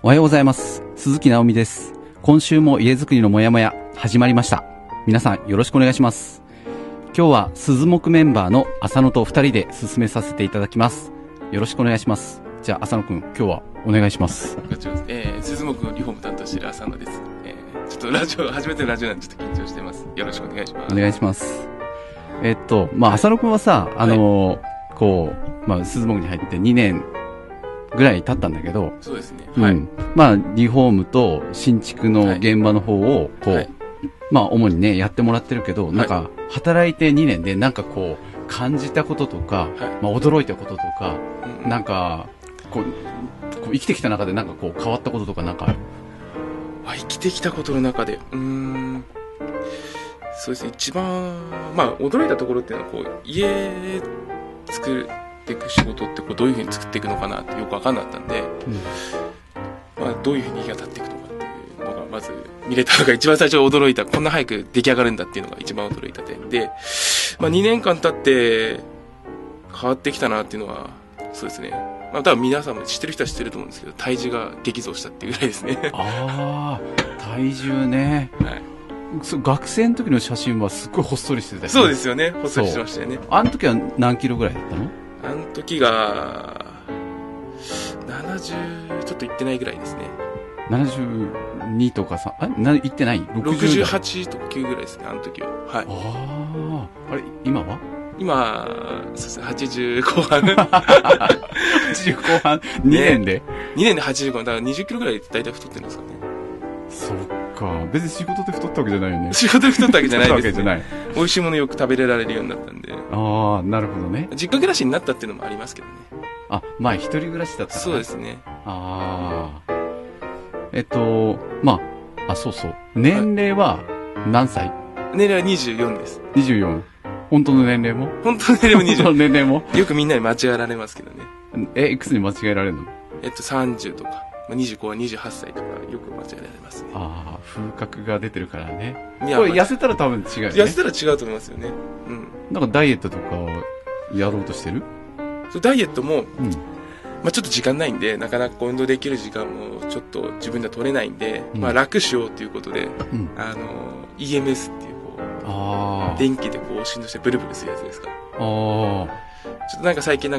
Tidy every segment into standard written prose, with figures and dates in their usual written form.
おはようございます。鈴木直美です。今週も家づくりのもやもや始まりました。皆さんよろしくお願いします。今日は鈴木メンバーの浅野と2人で進めさせていただきます。よろしくお願いします。じゃあ浅野くん、今日はお願いします。 鈴木のリフォーム担当している浅野です。ちょっと初めてのラジオなんでちょっと緊張してます。よろしくお願いします。 お願いします。浅野くんはさ、鈴木に入って2年ぐらい経ったんだけど、 そうですね。 はい。リフォームと新築の現場の方を、主にね、やってもらってるけど、なんか、働いて2年で、なんかこう、感じたこととか、驚いたこととか、なんか、生きてきた中でなんかこう、変わったこととかなんかある？ 生きてきたことの中で、そうですね、一番、驚いたところっていうのは、家作っていく仕事ってどういうふうに作っていくのかなってよくわかんなかったんで、どういうふうに家が建っていくのかっていうのがまず見れたのが一番最初驚いた、こんな早く出来上がるんだっていうのが一番驚いた点で、2年間経って変わってきたなっていうのは、そうですね、多分皆さんも知ってる人は知ってると思うんですけど、体重が激増したっていうぐらいですね。 体重ね。はい。学生の時の写真はすっごいほっそりしてたよね。 そうですよね。ほっそりしてましたよね。 あの時は何キロぐらいだったの？ あの時が、70、ちょっといってないぐらいですね。 72とかいってない？ 68 とか9ぐらいですね、あの時は。はい。 あれ、今は？ 今、そうですね、80後半。 80後半 ?2 年で、 2年で80後半。だから20キロぐらい大体太ってるんですかね。 そっか。別に仕事で太ったわけじゃないよね。 仕事で太ったわけじゃないですね。 太ったわけじゃない。 美味しいものよく食べれられるようになったんで。 なるほどね。 実家暮らしになったっていうのもありますけどね。 前一人暮らしだったから。 そうですね。 そうそう。年齢は何歳？ 年齢は24です。 24。本当の年齢も？ 本当の年齢も24。 本当の年齢も？ よくみんなに間違えられますけどね。 いくつに間違えられるの ？30とか、25は28歳とか、よく間違えられますね。 風格が出てるからね。これ痩せたら多分違うよね。 痩せたら違うと思いますよね。 なんかダイエットとかをやろうとしてる？ ダイエットも、ちょっと時間ないんで、なかなか運動できる時間もちょっと自分では取れないんで、楽しようということで、EMS っていう電気で振動してブルブルするやつですか。ちょっとなんか最近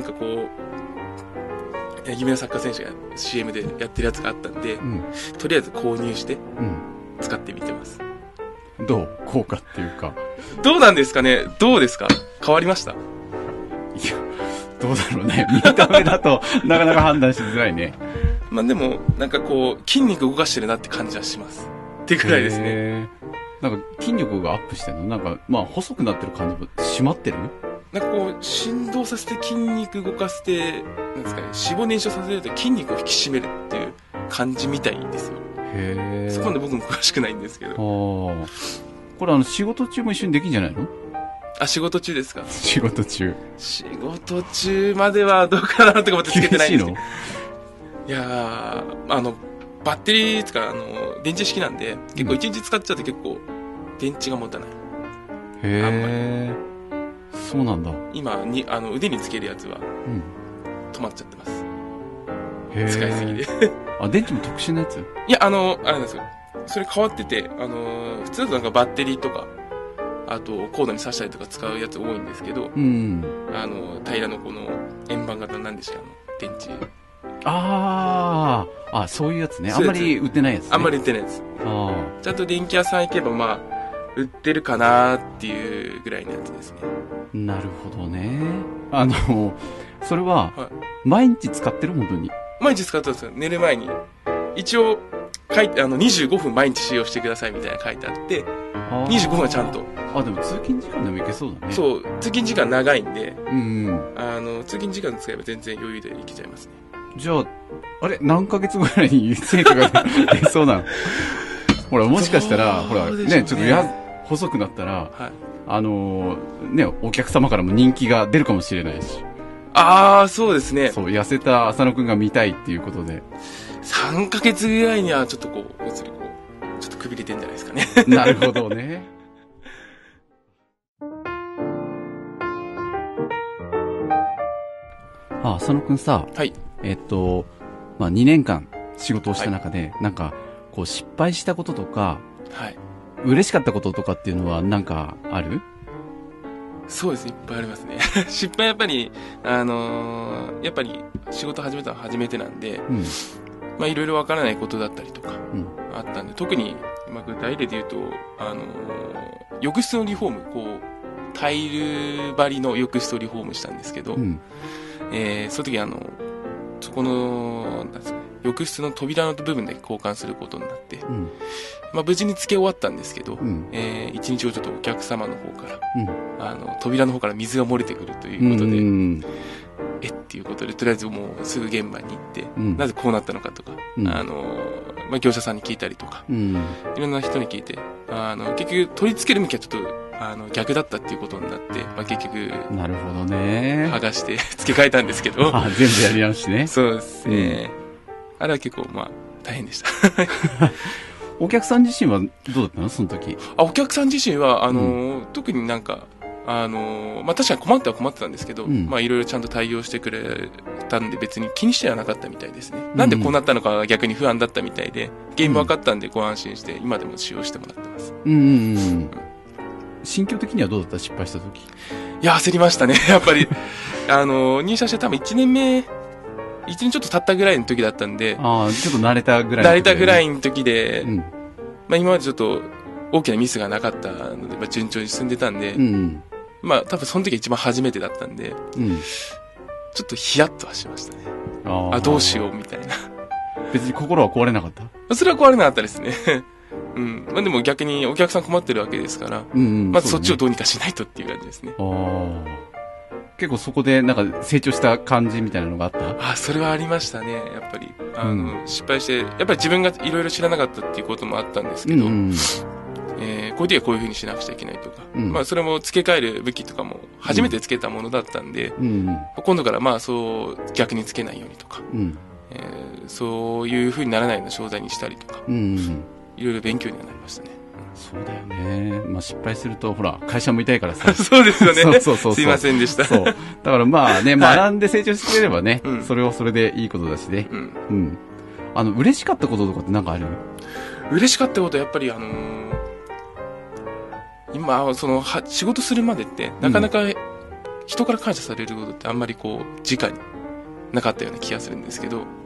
夢のサッカー選手が CM でやってるやつがあったんで、とりあえず購入して、使ってみてます。 どう？効果っていうか。 どうなんですかね？どうですか？変わりました？ いや、どうだろうね。見た目だとなかなか判断しづらいね。 でも、なんか筋肉動かしてるなって感じはします。ってぐらいですね。 なんか筋力がアップしてるの？なんか、細くなってる感じも、締まってる？ なんか振動させて筋肉動かして、なんですかね、脂肪燃焼させると筋肉を引き締めるっていう感じみたいんですよ。そこまで僕も詳しくないんですけど。 これ仕事中も一緒にできんじゃないの？ 仕事中ですか？ 仕事中まではどうかなとか思ってつけてないんですけど。いやー、バッテリーとか、電池式なんで、結構一日使っちゃうと結構、電池が持たない。 そうなんだ。 今腕につけるやつは、止まっちゃってます。使いすぎで。 電池も特殊なやつ？ いや、あれなんですよ。それ変わってて、普通だとなんかバッテリーとか、あとコードに挿したりとか使うやつ多いんですけど、平らの円盤型なんでしたっけ、電池。 そういうやつね。あんまり売ってないやつね。 あんまり売ってないやつ。ちゃんと電気屋さん行けば、売ってるかなっていうぐらいのやつですね。 なるほどね。それは、毎日使ってる？本当に。 毎日使ってるんですよ。寝る前に。一応、書いて、25分毎日使用してくださいみたいな書いてあって、25分はちゃんと。 でも通勤時間でもいけそうだね。 そう、通勤時間長いんで、通勤時間使えば全然余裕でいけちゃいますね。 じゃあ、何ヶ月ぐらいに成果が出そうなの？ほら、もしかしたら、ほら、ね、ちょっと細くなったら、お客様からも人気が出るかもしれないし。 そうですね。 そう、痩せた浅野くんが見たいっていうことで。 3ヶ月ぐらいにはちょっとちょっとくびれてんじゃないですかね。 なるほどね。浅野くんさ、 はい。 2年間仕事をした中で、なんか、こう失敗したこととか、 はい。 嬉しかったこととかっていうのはなんかある？ そうですね、いっぱいありますね。失敗やっぱり、やっぱり仕事始めたのは初めてなんで、まあいろいろわからないことだったりとか、あったんで、特に、まあ具体例で言うと、浴室のリフォーム、こう、タイル張りの浴室をリフォームしたんですけど、その時そこの、なんですかね、浴室の扉の部分だけ交換することになって、まあ無事に付け終わったんですけど、一日をちょっとお客様の方から、扉の方から水が漏れてくるということで、っていうことで、とりあえずもうすぐ現場に行って、なぜこうなったのかとか、まあ業者さんに聞いたりとか、いろんな人に聞いて、結局取り付ける向きはちょっと、逆だったっていうことになって、まあ結局、 なるほどね。 剥がして付け替えたんですけど。 全部やり直しね。 そうですね。あれは結構、まあ、大変でした。 お客さん自身はどうだったのその時。 お客さん自身は、特になんか、まあ確かに困っては困ってたんですけど、まあいろいろちゃんと対応してくれたんで別に気にしてはなかったみたいですね。なんでこうなったのかが逆に不安だったみたいで、原因も分かったんでご安心して今でも使用してもらってます。 心境的にはどうだった失敗した時。 いや、焦りましたね。やっぱり、入社して多分1年目、1年ちょっと経ったぐらいの時だったんで、 ちょっと慣れたぐらいの時で。慣れたぐらいの時で、まあ今までちょっと大きなミスがなかったので、まあ順調に進んでたんで、まあ多分その時が一番初めてだったんで、ちょっとヒヤッとはしましたね。どうしようみたいな。 別に心は壊れなかった？ それは壊れなかったですね。まあでも逆にお客さん困ってるわけですから、まずそっちをどうにかしないとっていう感じですね。 結構そこでなんか成長した感じみたいなのがあった？ それはありましたね、やっぱり。失敗して、やっぱり自分がいろいろ知らなかったっていうこともあったんですけど、こういう時はこういう風にしなくちゃいけないとか、まあそれも付け替える武器とかも初めて付けたものだったんで、今度からまあそう逆に付けないようにとか、そういう風にならないような商材にしたりとか、いろいろ勉強にはなりましたね。 そうだよね。まあ失敗すると、ほら、会社も痛いからさ。 そうですよね。すいませんでした。 そう。だからまあね、学んで成長してくれればね、それはそれでいいことだしね。嬉しかったこととかってなんかある？ 嬉しかったことはやっぱり今、仕事するまでって、なかなか人から感謝されることってあんまりこう、直になかったような気がするんですけど。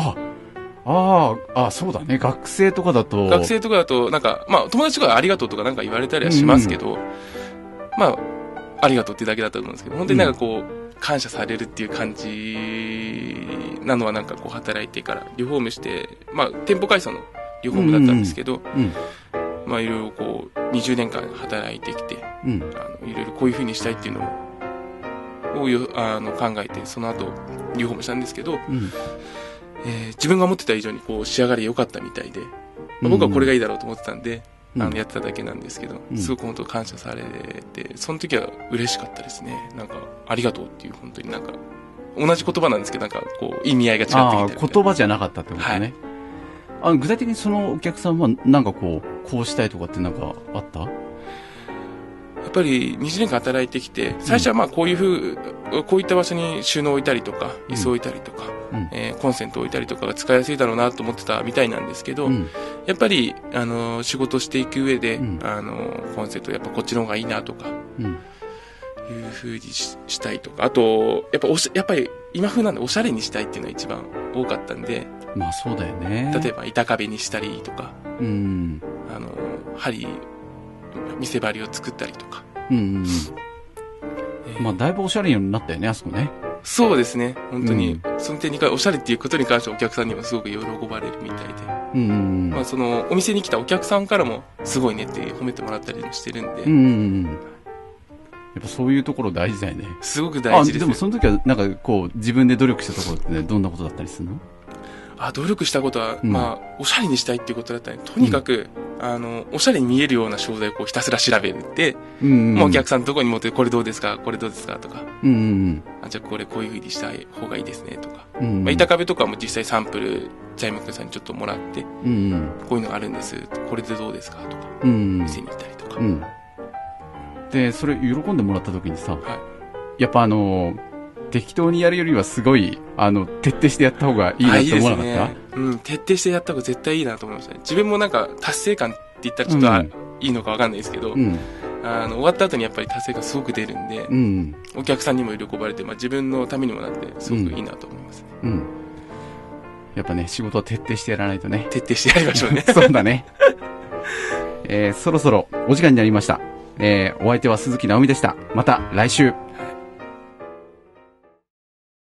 そうだね。学生とかだと、 なんか、まあ、友達とかありがとうとかなんか言われたりはしますけど、まあ、ありがとうっていうだけだと思うんですけど、本当になんかこう、感謝されるっていう感じなのはなんかこう、働いてからリフォームして、まあ、店舗改装のリフォームだったんですけど、まあ、いろいろこう、20年間働いてきて、いろいろこういう風にしたいっていうのを、考えて、その後、リフォームしたんですけど、自分が思ってた以上にこう仕上がり良かったみたいで、僕はこれがいいだろうと思ってたんで、やってただけなんですけど、すごく本当感謝されて、その時は嬉しかったですね。なんか、ありがとうっていう本当になんか、同じ言葉なんですけど、なんかこう、意味合いが違ってきて。 言葉じゃなかったってことね。具体的にそのお客さんはなんかこうしたいとかってなんかあった？ やっぱり20年間働いてきて、最初はまあこういった場所に収納を置いたりとか、椅子を置いたりとか、コンセントを置いたりとかが使いやすいだろうなと思ってたみたいなんですけど、やっぱり、仕事していく上で、コンセントやっぱこっちの方がいいなとか、いう風にしたいとか、あと、やっぱり今風なんでおしゃれにしたいっていうのが一番多かったんで、 まあそうだよね。 例えば板壁にしたりとか、針、見せ張りを作ったりとか。 まあだいぶおしゃれになったよね、あそこね。 そうですね。本当に、その点におしゃれっていうことに関してお客さんにもすごく喜ばれるみたいで。まあその、お店に来たお客さんからもすごいねって褒めてもらったりもしてるんで。 やっぱそういうところ大事だよね。 すごく大事ですね。 でもその時はなんかこう、自分で努力したところってね、どんなことだったりするの？ 努力したことは、まあ、おしゃれにしたいっていうことだったら、とにかく、おしゃれに見えるような商材をこうひたすら調べて、もうお客さんのところに持って、これどうですかこれどうですかとか、じゃあこれこういう風にした方がいいですねとか、まあ、板壁とかも実際サンプル、材木屋さんにちょっともらって、こういうのがあるんです、これでどうですかとか、店に行ったりとか。 で、それ喜んでもらった時にさ、やっぱ適当にやるよりはすごい、徹底してやった方がいいなって思わなかった？ うん、徹底してやった方が絶対いいなと思いましたね。自分もなんか達成感って言ったらちょっと、いいのかわかんないですけど、終わった後にやっぱり達成感すごく出るんで、お客さんにも喜ばれて、自分のためにもなってすごくいいなと思います、ね。 やっぱね、仕事を徹底してやらないとね。 徹底してやりましょうね。 そうだね。そろそろお時間になりました。お相手は鈴木直美でした。また来週。